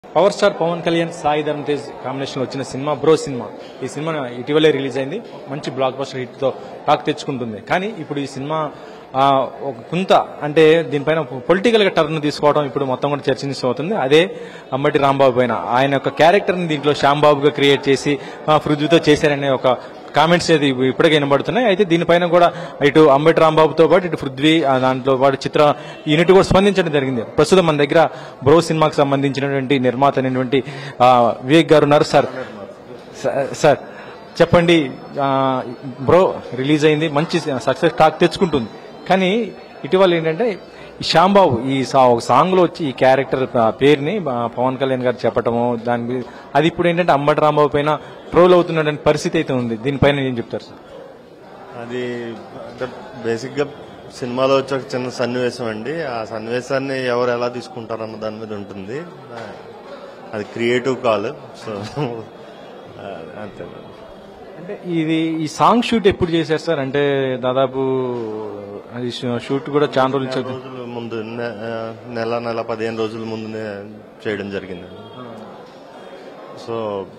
Power star Pawan Kalyan Sai Dharam Tej combination లో వచ్చిన సినిమా బ్రో సినిమా. ఈ సినిమా ఇటీవలే రిలీజ్ అయింది. మంచి బ్లాక్ బస్టర్ హిట్ తో టాక్ తెచ్చుకుంటుంది. కానీ ఇప్పుడు ఈ సినిమా ఒక కొంత అంటే దీనిపైన పొలిటికల్ గా టర్న్ తీసుకోవడం ఇప్పుడు మొత్తం కూడా చర్చనీయమవుతుంది. అదే అంబటి రాంబాబు పైన ఆయన యొక్క క్యారెక్టర్ ని దీంట్లో శ్యాంబాబుగా క్రియేట్ చేసి పృథ్వీతో చేశారనే ఒక కామెంట్స్ అయితే ఇప్పటికే వినబడుతున్నాయి. అయితే దీనిపైన కూడా ఇటు అంబటి రాంబాబుతో పాటు ఇటు పృథ్వీ దాంట్లో పాటు చిత్ర యూనిట్ కూడా స్పందించడం జరిగింది. ప్రస్తుతం మన దగ్గర బ్రో సినిమాకి సంబంధించినటువంటి నిర్మాత అయినటువంటి వివేక్ గారు ఉన్నారు. సార్ చెప్పండి, బ్రో రిలీజ్ అయింది, మంచి సక్సెస్ టాక్ తెచ్చుకుంటుంది. కానీ ఇటీవల ఏంటంటే ఈ శ్యాంబాబు ఈ ఒక సాంగ్ లో వచ్చి ఈ క్యారెక్టర్ పేరుని పవన్ కళ్యాణ్ గారు చెప్పటము, దాని అది ఇప్పుడు ఏంటంటే అంబటి రాంబాబు పైన ట్రోల్ అవుతున్నటువంటి పరిస్థితి అయితే ఉంది. దీనిపైన ఏం చెప్తారు సార్? అది అంటే బేసిక్ గా సినిమాలో వచ్చే ఒక చిన్న సన్నివేశం అండి. ఆ సన్నివేశాన్ని ఎవరు ఎలా తీసుకుంటారన్న దాని మీద ఉంటుంది. అది క్రియేటివ్ కాల్. సో అంతే. అంటే ఈ సాంగ్ షూట్ ఎప్పుడు చేశారు సార్? అంటే దాదాపు అది షూట్ కూడా చాలా రోజుల ముందు నెల 15 రోజుల ముందునే చేయడం జరిగింది. సో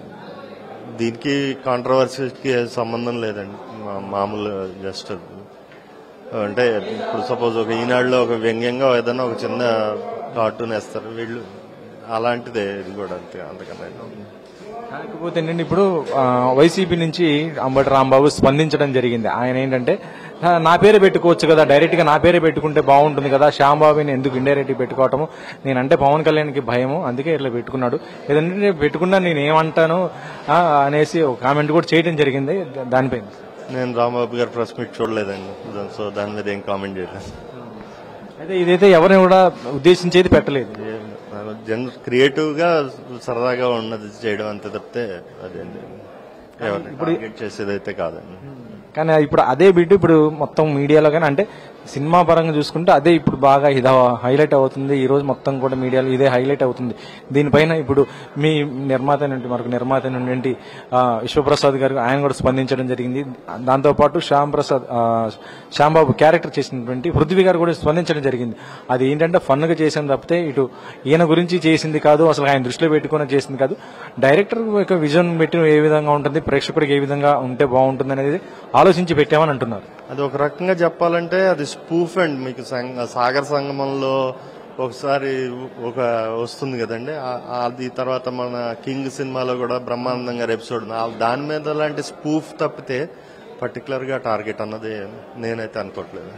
దీనికి కాంట్రవర్సీకి సంబంధం లేదండి. మామూలు జస్ట్ అంటే ఇప్పుడు సపోజ్ ఒక ఈనాడులో ఒక వ్యంగ్యంగా ఏదైనా ఒక చిన్న కార్టూన్ వేస్తారు వీళ్ళు, అలాంటిదే ఇది కూడా. అంతకన్నా కాకపోతే ఏంటంటే ఇప్పుడు వైసీపీ నుంచి అంబటి రాంబాబు స్పందించడం జరిగింది. ఆయన ఏంటంటే నా పేరే పెట్టుకోవచ్చు కదా, డైరెక్ట్ గా నా పేరే పెట్టుకుంటే బాగుంటుంది కదా, శ్యాంబాబుని ఎందుకు ఇండైరెక్ట్ పెట్టుకోవటము, నేనంటే పవన్ కళ్యాణ్కి భయము అందుకే ఇట్లా పెట్టుకున్నాడు, ఏదంటే పెట్టుకున్నా నేను ఏమంటాను అనేసి ఒక కామెంట్ కూడా చేయడం జరిగింది. దానిపైన నేను రాంబాబు గారు ప్రెస్ మీట్ చూడలేదండి, సో దాని మీద ఏం కామెంట్ చేయలేదు. అయితే ఇదైతే ఎవరిని కూడా ఉద్దేశించేది పెట్టలేదు. క్రియేటివ్ గా సరదాగా ఉన్నది చేయడం అంతే తప్పితే అదేంటి ఇప్పుడు చేసేదైతే కాదండి. కానీ ఇప్పుడు అదే బిట్ ఇప్పుడు మొత్తం మీడియాలో కానీ అంటే సినిమా పరంగా చూసుకుంటే అదే ఇప్పుడు బాగా హైలైట్ అవుతుంది. ఈ రోజు మొత్తం కూడా మీడియాలో ఇదే హైలైట్ అవుతుంది. దీనిపైన ఇప్పుడు మీ నిర్మాత నుండి మరొక నిర్మాత నుండి విశ్వప్రసాద్ గారు ఆయన కూడా స్పందించడం జరిగింది. దాంతోపాటు శ్యాంబాబు క్యారెక్టర్ చేసినటువంటి పృథ్వీ గారు కూడా స్పందించడం జరిగింది. అది ఏంటంటే ఫన్ గా చేసింది తప్పితే ఇటు ఈయన గురించి చేసింది కాదు, అసలు ఆయన దృష్టిలో పెట్టుకుని చేసింది కాదు. డైరెక్టర్ యొక్క విజన్ పెట్టి ఏ విధంగా ఉంటుంది, ప్రేక్షకుడికి ఏ విధంగా ఉంటే బాగుంటుంది అనేది ఆలోచించి పెట్టామని అంటున్నారు. అది ఒక రకంగా చెప్పాలంటే అది స్పూఫ్ అండ్ మీకు సాగర్ సంగమంలో ఒకసారి ఒక వస్తుంది కదండి, అది తర్వాత మన కింగ్ సినిమాలో కూడా బ్రహ్మానందం గారి ఎపిసోడ్ దాని మీద లాంటి స్పూఫ్ తప్పితే పర్టికులర్ గా టార్గెట్ అన్నది నేనైతే అనుకోవట్లేదు.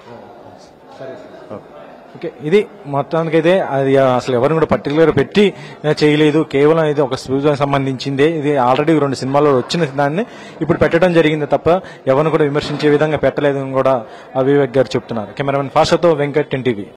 ఓకే, ఇది మొత్తానికి అయితే అది అసలు ఎవరిని కూడా పర్టికులర్ పెట్టి చేయలేదు, కేవలం ఇది ఒక స్పూఫ్కి సంబంధించిందే. ఇది ఆల్రెడీ 2 సినిమాల్లో వచ్చిన దాన్ని ఇప్పుడు పెట్టడం జరిగింది తప్ప ఎవరిని కూడా విమర్శించే విధంగా పెట్టలేదని కూడా వివేక్ గారు చెప్తున్నారు. కెమెరామెన్ ఫాషాతో వెంకట్, NTV.